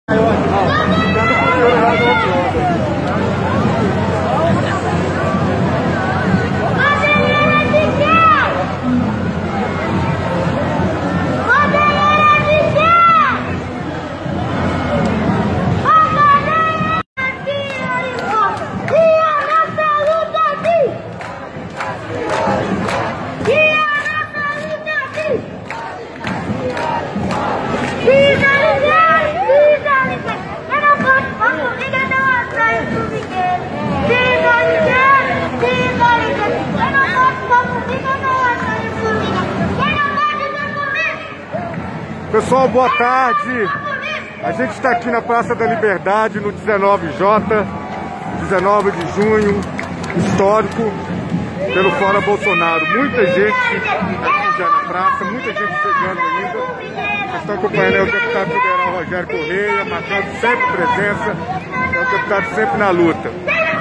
Pessoal, boa tarde. A gente está aqui na Praça da Liberdade, no 19J, 19 de junho, histórico, pelo Fora Bolsonaro. Muita gente aqui já na praça, muita gente chegando ainda. Vocês estão acompanhando aí o deputado federal Rogério Correia, marcando sempre presença, é o deputado sempre na luta.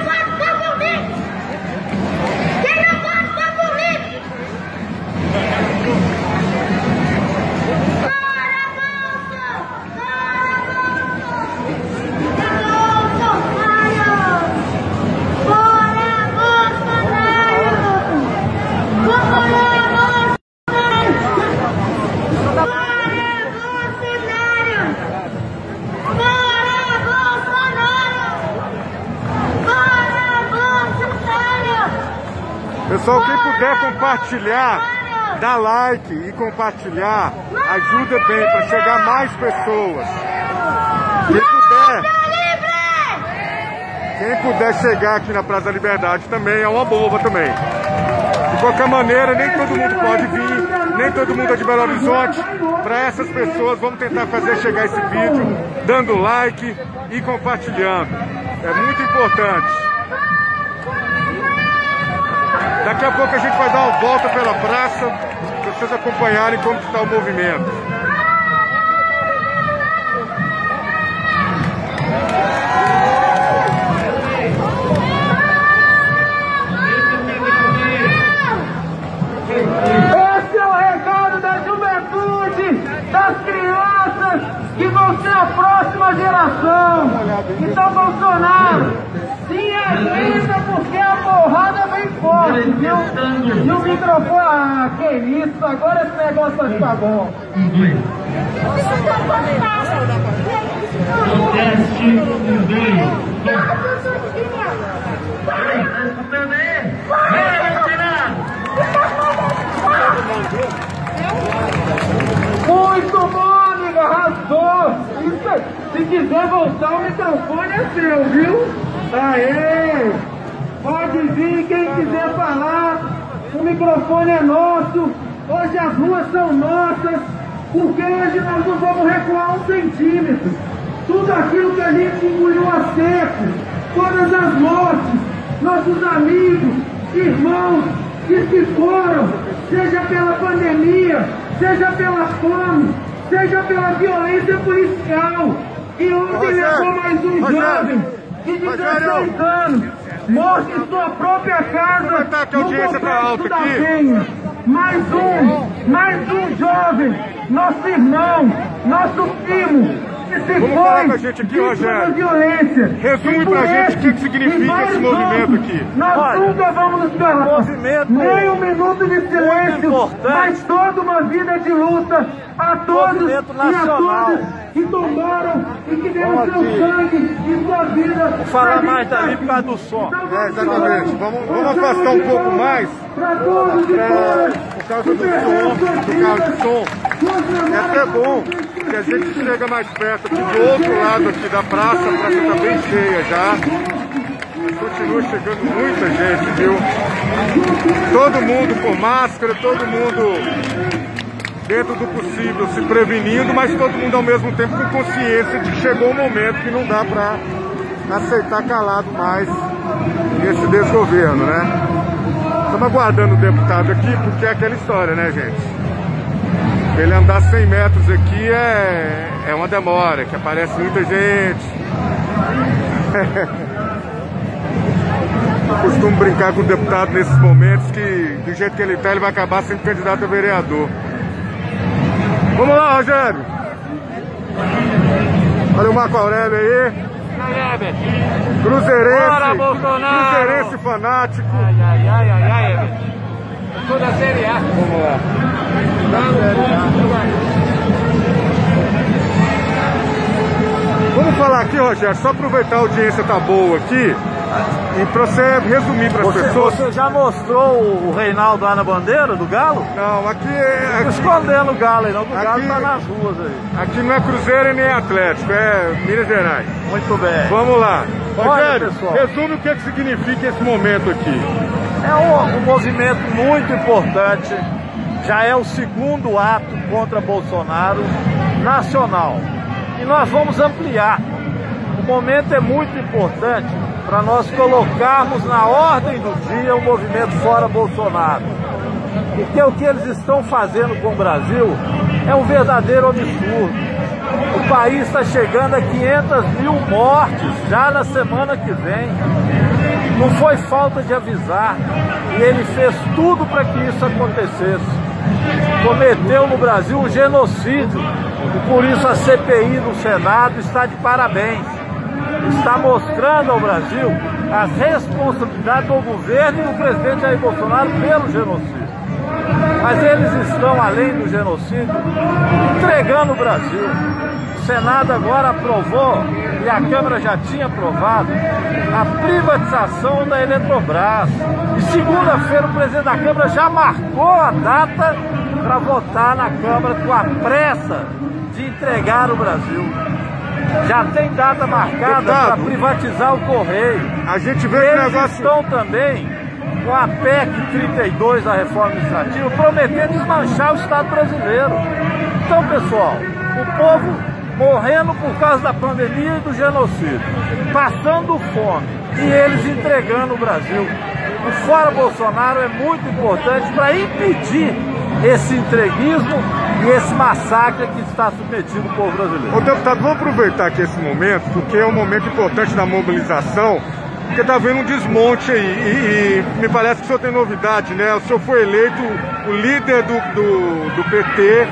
Pessoal, quem puder compartilhar, dá like e compartilhar, ajuda bem para chegar mais pessoas. Quem puder chegar aqui na Praça da Liberdade também é uma boa também. De qualquer maneira, nem todo mundo pode vir, nem todo mundo é de Belo Horizonte. Para essas pessoas, vamos tentar fazer chegar esse vídeo dando like e compartilhando. É muito importante. Daqui a pouco a gente vai dar uma volta pela praça para vocês acompanharem como está o movimento. Esse é o recado da juventude, das crianças que vão ser a próxima geração. Então, Bolsonaro, se aguenta porque a porrada vem forte, viu? E o microfone, ah, que isso, agora esse negócio vai ficar bom. Muito bom, amiga, arrasou. Isso, se quiser voltar, o microfone é seu, viu? Aê! Pode vir quem quiser falar, o microfone é nosso, hoje as ruas são nossas, porque hoje nós não vamos recuar 1 centímetro. Tudo aquilo que a gente engoliu a seco, todas as mortes, nossos amigos, irmãos que se foram, seja pela pandemia, seja pela fome, seja pela violência policial. E ontem levou mais um jovem de 16 anos, morto em sua própria casa, no complexo da Penha. Mais um jovem, nosso irmão, nosso primo, que se foi vítima da violência. Resume pra gente o que significa esse movimento aqui. Nós nunca vamos nos calar, nem 1 minuto de silêncio, mas toda uma vida de luta a todos e a todas que tomaram e que deram seu sangue e sua vida. Vou falar mais dali por causa do som. Exatamente. Vamos afastar um pouco mais por causa do som. É até bom que a gente chega mais perto aqui do outro lado aqui da praça. A praça está bem cheia já. Mas continua chegando muita gente, viu? Todo mundo com máscara, todo mundo dentro do possível se prevenindo, mas todo mundo ao mesmo tempo com consciência de que chegou um momento que não dá para aceitar calado mais esse desgoverno, né? Estamos aguardando o deputado aqui porque é aquela história, né, gente? Ele andar 100 metros aqui é uma demora, que aparece muita gente. Eu costumo brincar com o deputado nesses momentos que, do jeito que ele está, ele vai acabar sendo candidato a vereador. Vamos lá, Rogério! Olha o Marco Aurélio aí. Cruzeirense. Cruzeirense fanático. Ai, Everton. Toda a Série A. Vamos lá. Vamos falar aqui, Rogério, só aproveitar a audiência tá boa aqui e para você resumir para as pessoas. Você já mostrou o Reinaldo lá na bandeira do Galo? Não, aqui Não escondendo o Galo aí não, o Galo tá nas ruas aí. Aqui não é Cruzeiro e nem Atlético, é Minas Gerais. Muito bem. Vamos lá. Rogério, pessoal, resume o que significa esse momento aqui. É um movimento muito importante, já é o segundo ato contra Bolsonaro nacional. E nós vamos ampliar. O momento é muito importante para nós colocarmos na ordem do dia o movimento Fora Bolsonaro. Porque o que eles estão fazendo com o Brasil é um verdadeiro absurdo. O país está chegando a 500 mil mortes já na semana que vem. Não foi falta de avisar. E ele fez tudo para que isso acontecesse. Cometeu no Brasil um genocídio. E por isso a CPI do Senado está de parabéns. Está mostrando ao Brasil as responsabilidades do governo e do presidente Jair Bolsonaro pelo genocídio. Mas eles estão, além do genocídio, entregando o Brasil. O Senado agora aprovou, e a Câmara já tinha aprovado, a privatização da Eletrobras. E segunda-feira o presidente da Câmara já marcou a data para votar na Câmara com a pressa de entregar o Brasil. Já tem data marcada para privatizar o Correio. A gente vê Eles que negócio... estão também com a PEC 32 da reforma administrativa, prometendo desmanchar o Estado brasileiro. Então, pessoal, o povo morrendo por causa da pandemia e do genocídio, passando fome, e eles entregando o Brasil. O Fora Bolsonaro é muito importante para impedir esse entreguismo e esse massacre que está submetido o povo brasileiro. Ô deputado, vamos aproveitar aqui esse momento, porque é um momento importante da mobilização, porque está havendo um desmonte aí, e me parece que o senhor tem novidade, né? O senhor foi eleito o líder do PT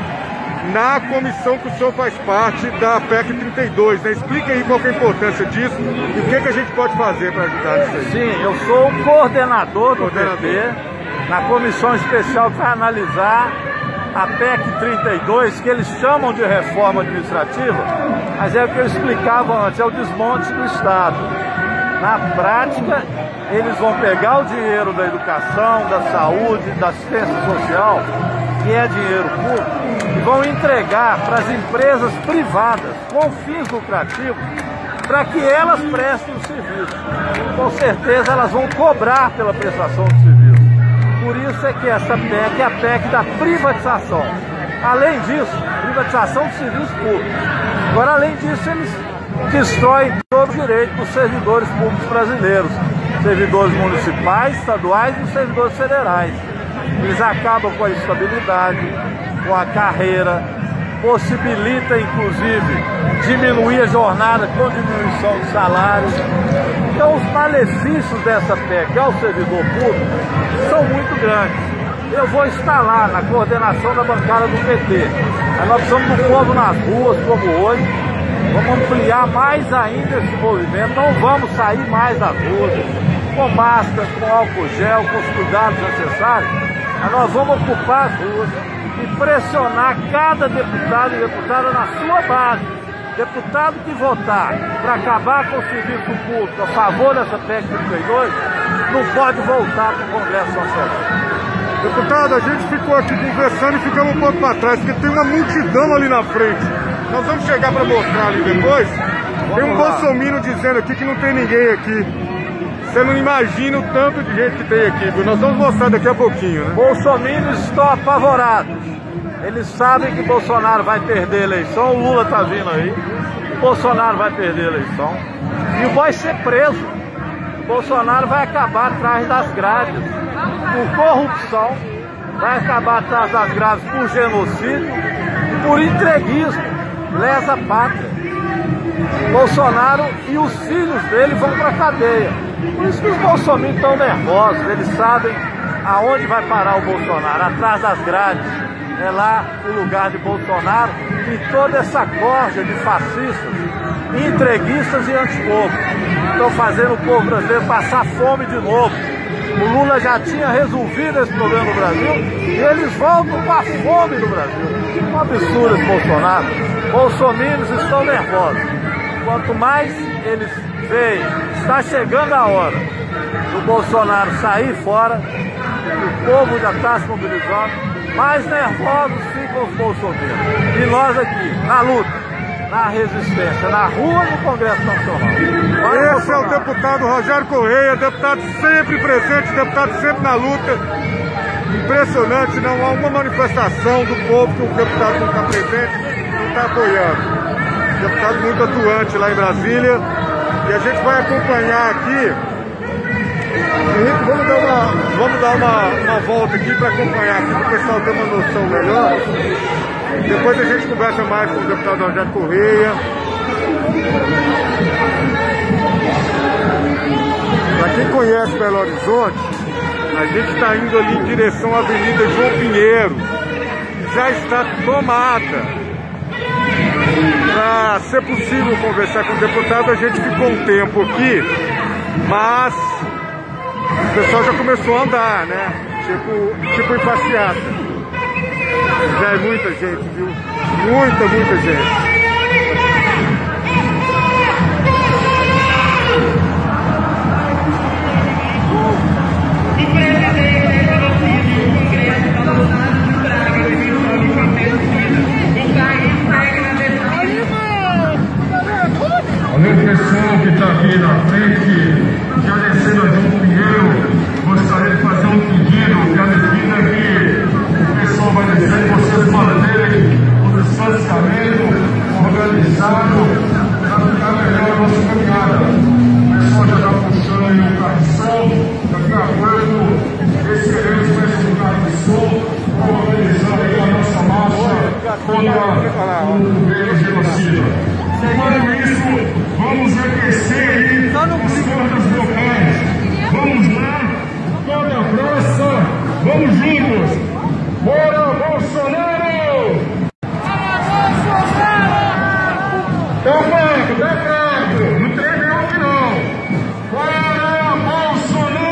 na comissão que o senhor faz parte da PEC 32, né? Explica aí qual que é a importância disso e o que a gente pode fazer para ajudar nisso aí. Sim, eu sou o coordenador do PT, na comissão especial que vai analisar a PEC 32, que eles chamam de reforma administrativa, mas é o que eu explicava antes, é o desmonte do Estado. Na prática, eles vão pegar o dinheiro da educação, da saúde, da assistência social, que é dinheiro público, e vão entregar para as empresas privadas, com fins lucrativos, para que elas prestem o serviço. Com certeza elas vão cobrar pela prestação do serviço. Por isso é que essa PEC é a PEC da privatização. Além disso, privatização do serviço público. Agora, além disso, eles destroem todo o direito dos servidores públicos brasileiros, servidores municipais, estaduais e servidores federais. Eles acabam com a estabilidade, com a carreira, possibilita, inclusive, diminuir a jornada com diminuição de salários. Então, os malefícios dessa PEC ao servidor público são muito grandes. Eu vou estar lá na coordenação da bancada do PT. Aí nós precisamos do povo nas ruas, como hoje. Vamos ampliar mais ainda esse movimento. Não vamos sair mais das ruas com máscara, com álcool gel, com os cuidados necessários. Mas nós vamos ocupar as ruas e pressionar cada deputado e deputada na sua base. Deputado que votar para acabar com o serviço público a favor dessa PEC 32, não pode voltar para o Congresso Nacional. Deputado, a gente ficou aqui conversando e ficamos um pouco para trás, porque tem uma multidão ali na frente. Nós vamos chegar para mostrar ali depois. Tem um bolsominion dizendo aqui que não tem ninguém aqui. Você não imagina o tanto de gente que tem aqui, viu? Nós vamos mostrar daqui a pouquinho, né? Bolsominions estão apavorados. Eles sabem que Bolsonaro vai perder a eleição, o Lula está vindo aí. O Bolsonaro vai perder a eleição e vai ser preso. O Bolsonaro vai acabar atrás das grades por corrupção, vai acabar atrás das grades por genocídio e por entreguismo, lesa pátria. Bolsonaro e os filhos dele vão para a cadeia. Por isso que os bolsominions estão nervosos, eles sabem aonde vai parar o Bolsonaro, atrás das grades. É lá o lugar de Bolsonaro e toda essa corja de fascistas entreguistas e antipovo. Estão fazendo o povo brasileiro passar fome de novo. O Lula já tinha resolvido esse problema no Brasil e eles voltam com a fome no Brasil. Um absurdo esse Bolsonaro. Bolsominions estão nervosos. Quanto mais eles veem, está chegando a hora do Bolsonaro sair fora, o povo já está se mobilizando, mais nervosos ficam os bolsominions. E nós aqui, na luta, na resistência, na rua do Congresso Nacional. Esse é o deputado Rogério Correia, deputado sempre presente, deputado sempre na luta. Impressionante, não há uma manifestação do povo que o deputado não está presente, não está apoiando. Deputado muito atuante lá em Brasília. E a gente vai acompanhar aqui. Henrique, vamos dar uma volta aqui para acompanhar aqui, para o pessoal ter uma noção melhor. Depois a gente conversa mais com o deputado Rogério Correia. Para quem conhece Belo Horizonte, a gente está indo ali em direção à Avenida João Pinheiro, que já está tomada. Para ser possível conversar com o deputado, a gente ficou um tempo aqui, mas o pessoal já começou a andar, né? Tipo em passeata. Já é muita gente, viu? Muita gente. Olha o pessoal que está aqui na frente, já descendo a João Pinheiro, gostaria de fazer um pedido, que à medida que o pessoal vai descendo, vocês manterem o distanciamento organizado para ficar melhor a nossa caminhada. O pessoal já está puxando aí o carro de som, daqui a pouco esse evento vai ser um carro de som, organizando aí a nossa marcha contra o governo genocida. Enquanto isso, vamos aquecer aí as cordas vocais. Vamos lá, toda a praça, vamos juntos. Bora, Bolsonaro! Bora, Bolsonaro! Tá fraco, não treme não que não. Bora, Bolsonaro!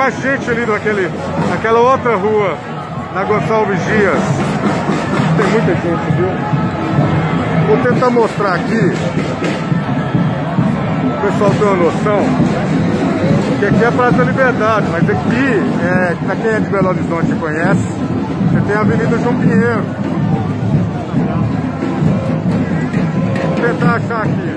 mais gente ali naquela outra rua, na Gonçalves Dias. Tem muita gente, viu? Vou tentar mostrar aqui, o pessoal tem uma noção, que aqui é a Praça da Liberdade, mas aqui, pra quem é de Belo Horizonte e conhece, você tem a Avenida João Pinheiro. Vou tentar achar aqui.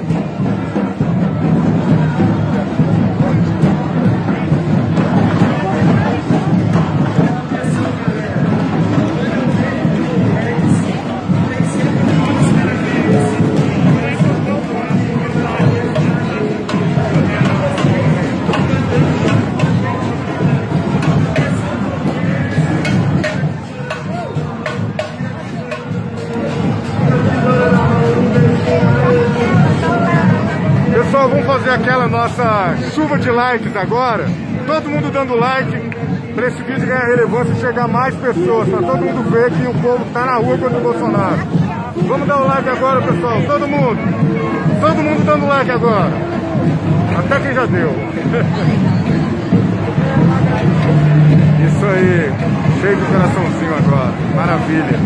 Pessoal, vamos fazer aquela nossa chuva de likes agora. Todo mundo dando like para esse vídeo ganhar relevância e chegar a mais pessoas, para todo mundo ver que o povo tá na rua contra o Bolsonaro. Vamos dar o like agora, pessoal. Todo mundo dando like agora. Até quem já deu. Isso aí, cheio de coraçãozinho agora. Maravilha.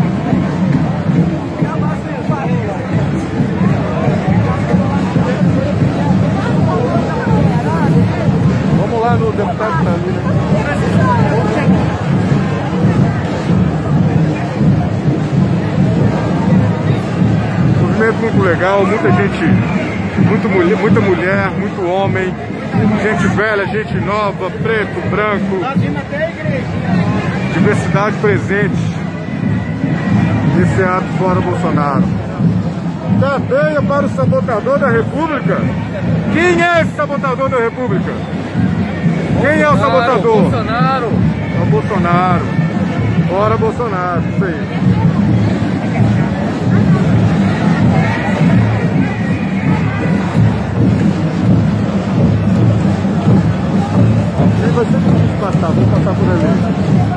Vamos lá no deputado que tá ali, né? Movimento muito legal, muita gente, muita mulher, muito homem, gente velha, gente nova, preto, branco, diversidade presente nesse ato fora Bolsonaro. Cadeia para o sabotador da República. Quem é esse sabotador da República? Quem é o sabotador? Bolsonaro. É o Bolsonaro. Fora Bolsonaro, isso aí. Vai ser difícil passar, vou passar por ali.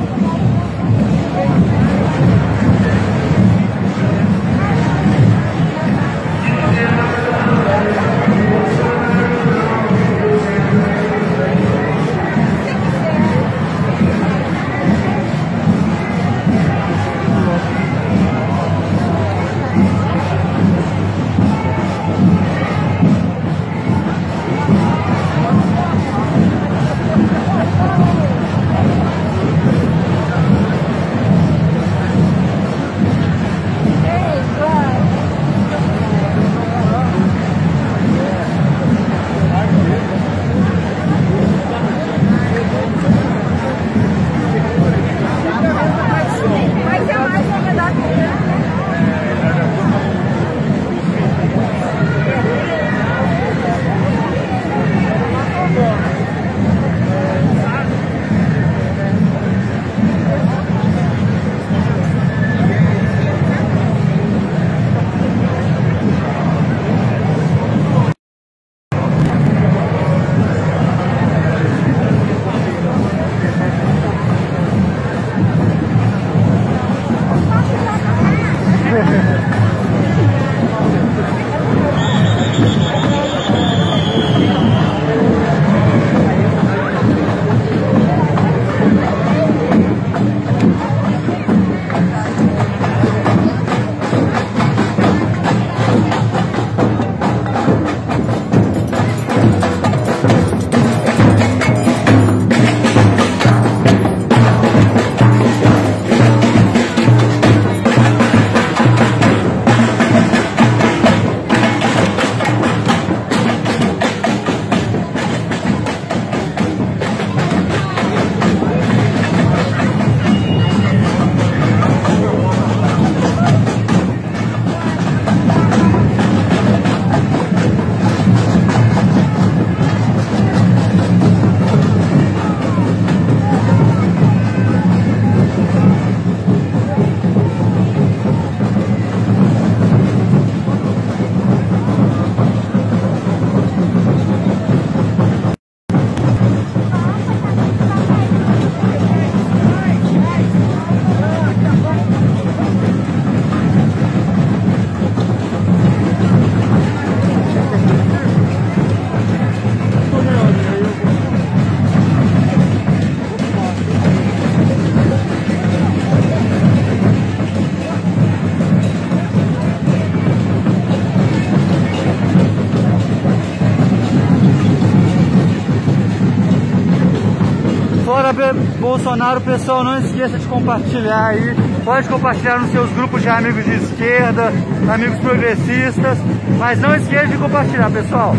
Bolsonaro, pessoal, não esqueça de compartilhar aí. Pode compartilhar nos seus grupos de amigos de esquerda, amigos progressistas, mas não esqueça de compartilhar, pessoal.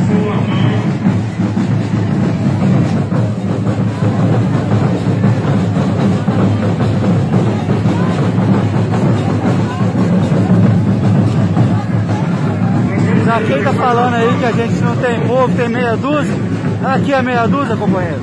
Já quem tá falando aí que a gente não tem povo, tem meia dúzia, aqui é meia dúzia, companheiro.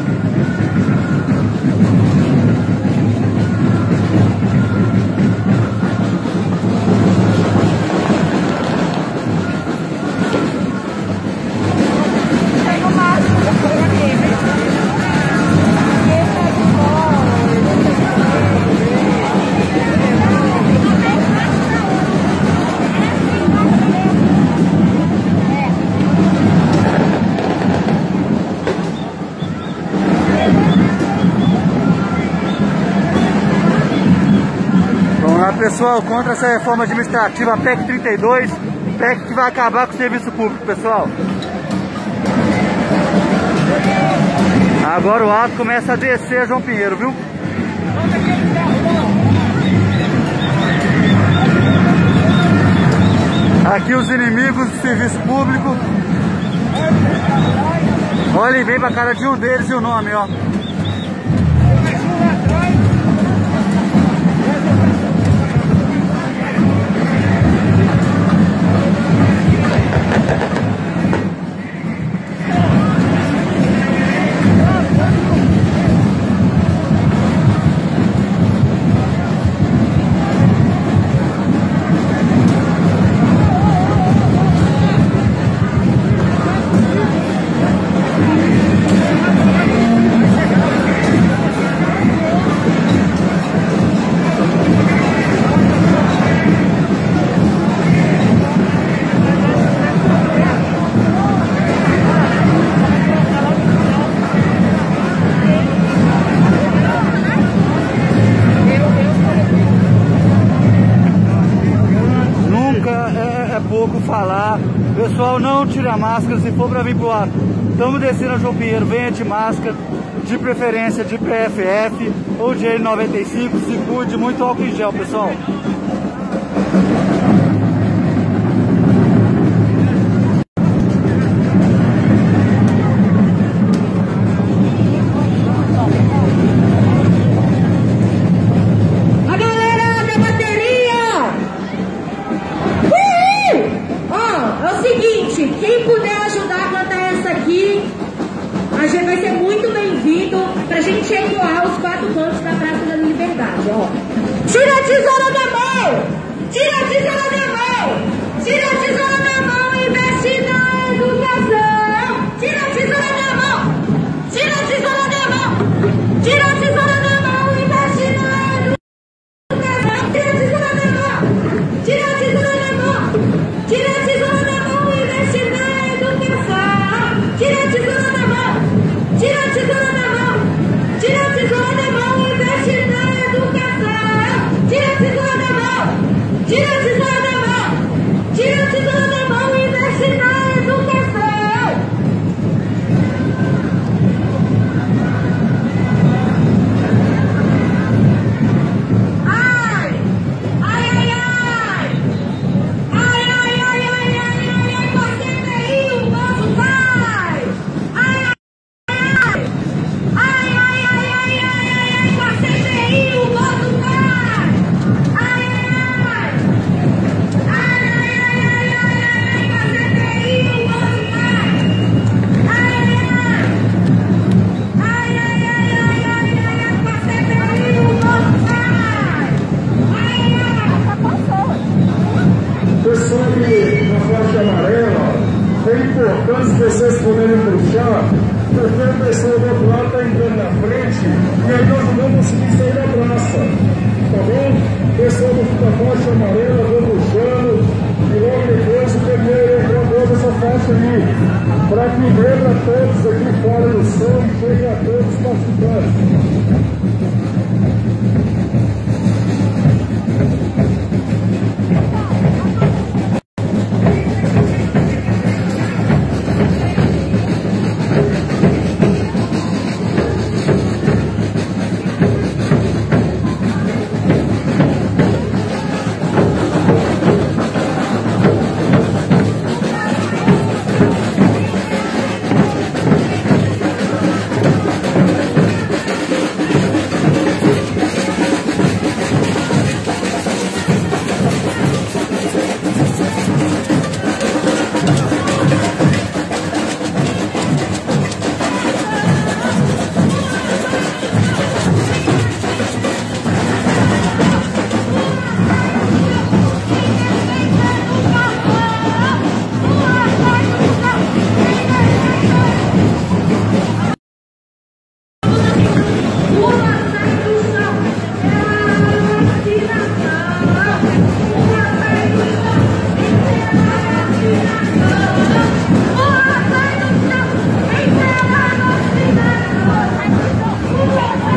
Pessoal, contra essa reforma administrativa, a PEC 32, PEC que vai acabar com o serviço público, pessoal. Agora o ato começa a descer, João Pinheiro, viu? Aqui os inimigos do serviço público. Olhem bem pra cara de um deles e o nome, ó. Falar, pessoal, não tire a máscara se for para vir pro ato. Estamos descendo a João Pinheiro, venha de máscara, de preferência de PFF ou de N95, se cuide, muito álcool em gel, pessoal. Quem puder ajudar a plantar essa aqui, a gente vai ser muito bem-vindo pra gente ecoar os 4 cantos da Praça da Liberdade, ó. Tira a tesoura da mão! Tira a tesoura da mão! Tira a tesoura da mão e investe na educação! Tira a tesoura da mão! Tira a tesoura da mão! Tira a tesoura da mão e investe na educação! Tira a tesoura da mão! Tira a tesoura da mão! Tira a tesoura da mão! Tira a tesoura da mão! Tira a tesoura da mão! Tira a tesoura da mão e investe na educação! Tira a tesoura da mão! Tira a tesoura da mão! Tira a tesoura da mão e investe na educação! Ai! Ai, ai, ai! Ai, ai, ai, ai, ai, ai, ai, você veio, o nosso pai! Ai, ai, ai, ai, ai, ai, ai, ai, ai, você veio, o nosso pai! Ai, ai, ai, ai, ai, ai, ai, ai, você veio, o nosso pai! Ai, ai, ai, ai, ai, ai, ai, ai, você veio, o nosso pai! Ai, ai, Pessoal que na faixa amarela, é importante vocês poderem puxar, porque a pessoa do outro lado está entrando na frente e aí nós não vamos conseguir sair da praça, tá bom? Pessoal da faixa amarela, vou puxando e logo depois o primeiro entra essa faixa aí, para que dê para todos aqui fora do som e chegue a todos os participantes.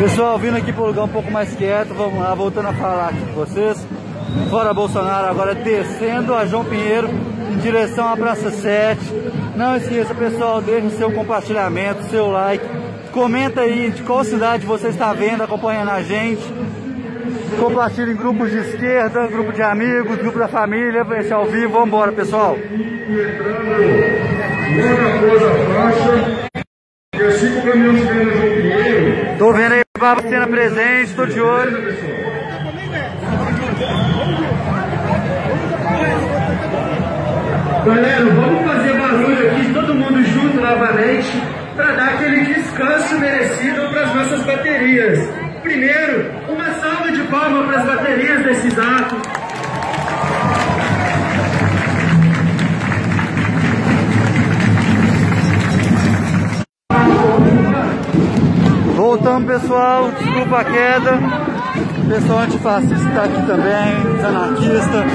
Pessoal, vindo aqui para um lugar um pouco mais quieto, vamos lá, voltando a falar aqui com vocês. Fora Bolsonaro, agora descendo a João Pinheiro em direção à Praça 7. Não esqueça, pessoal, deixe seu compartilhamento, seu like. Comenta aí de qual cidade você está vendo, acompanhando a gente. Compartilhe em grupos de esquerda, grupo de amigos, grupo da família, esse ao vivo. Vamos embora, pessoal. Tô vendo aí o Baba Cena presente, tô de olho. Galera, vamos fazer barulho aqui, todo mundo junto novamente, para dar aquele descanso merecido para as nossas baterias. Primeiro, uma salva de palmas para as baterias desses atos. Voltamos, pessoal, desculpa a queda. O pessoal antifascista está aqui também, os anarquistas.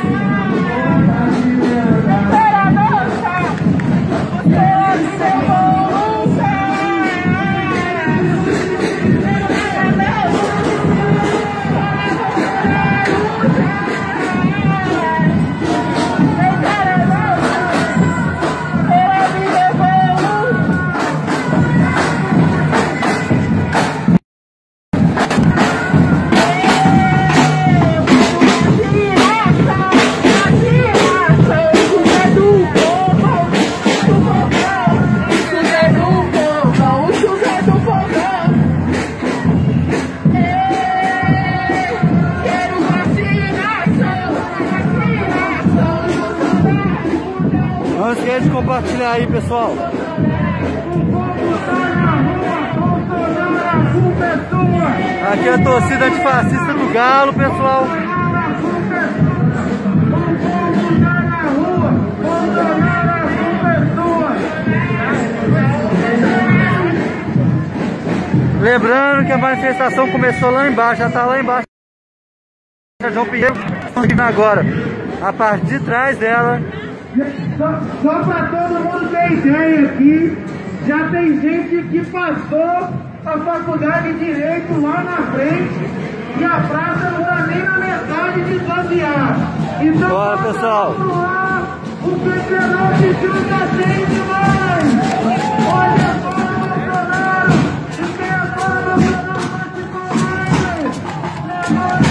Não esquece de compartilhar aí, pessoal. Aqui é a torcida antifascista do Galo, pessoal. Lembrando que a manifestação começou lá embaixo, já está lá embaixo. João Pinheiro, agora, a parte de trás dela. Só para todo mundo ter ideia aqui, já tem gente que passou a faculdade de Direito lá na frente e a praça não está nem na metade de esvaziar. Então, bora, pessoal. Lá, o campeonato de Juca tem demais. Olha só, Bolsonaro, e quem agora Bolsonaro participou mais.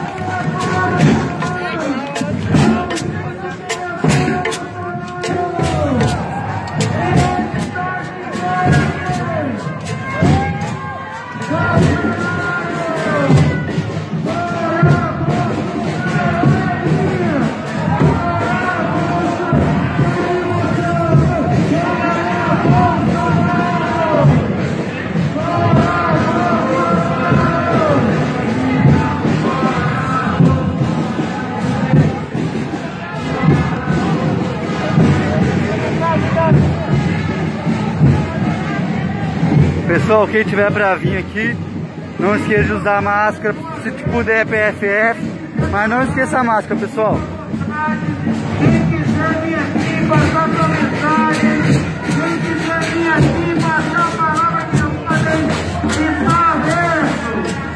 Pessoal, quem tiver pra vir aqui, não esqueça de usar máscara, se puder PFF, mas não esqueça a máscara, pessoal. Quem quiser vir aqui passar sua mensagem, quem quiser vir aqui passar a palavra que eu falei, está aberto.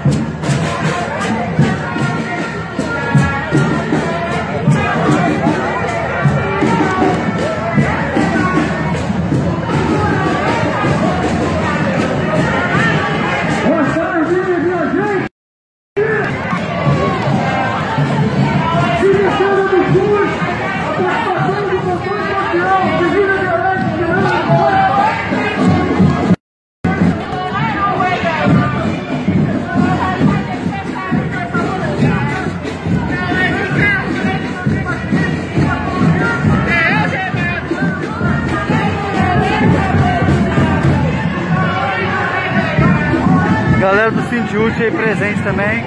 Galera do Sindiúti aí presente também.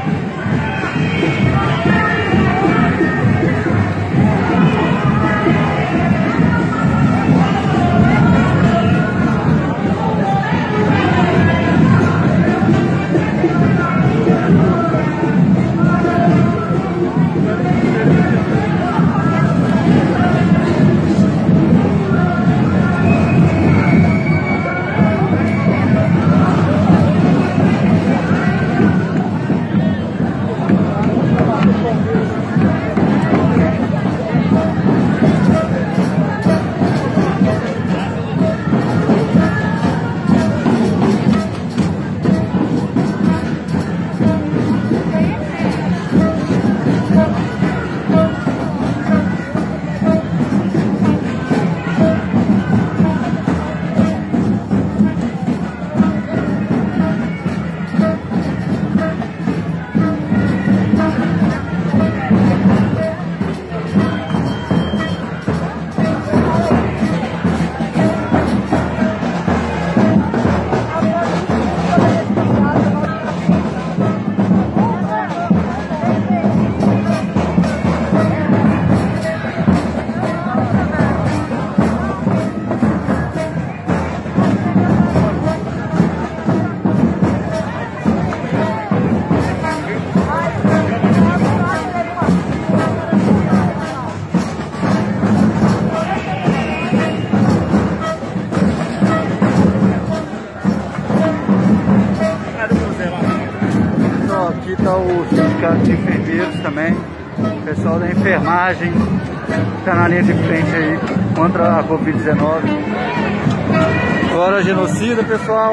está o sindicato de enfermeiros também, o pessoal da enfermagem está na linha de frente aí contra a Covid-19. Fora genocida, pessoal.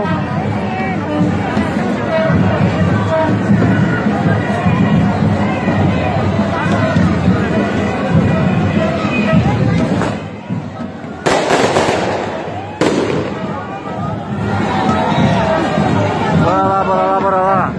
Bora lá, bora lá, bora lá.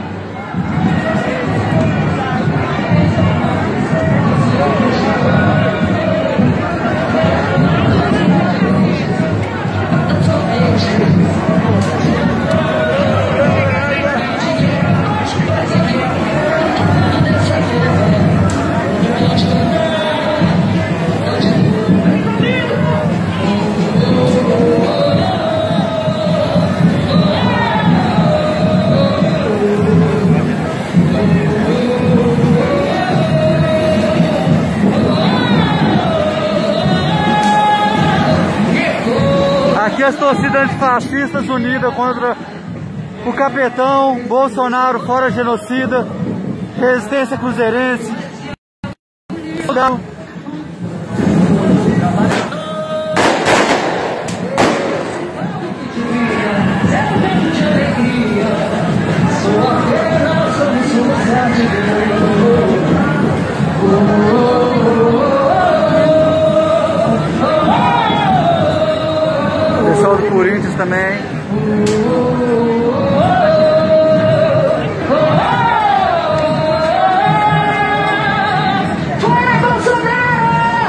Aqui as torcidas antifascistas unidas contra o capetão, Bolsonaro fora genocida, resistência cruzeirense. Pessoal do Corinthians também. Fora Bolsonaro!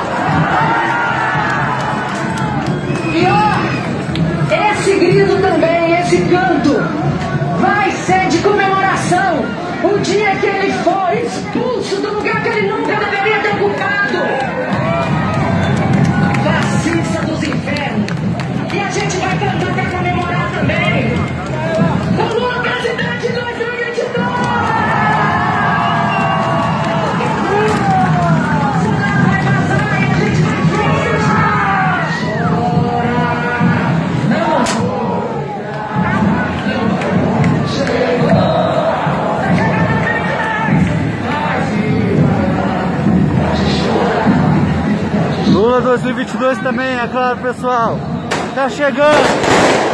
E ó, esse grito também, esse canto, vai ser de comemoração o dia que ele for expulso do lugar que ele nunca deveria ter ocupado. Fascista dos infernos. E a gente vai cantar para comemorar também. O Lula presidente 2022! Vai passar e a gente vai festejar! Lula 2022 também, é claro, pessoal. Tá chegando!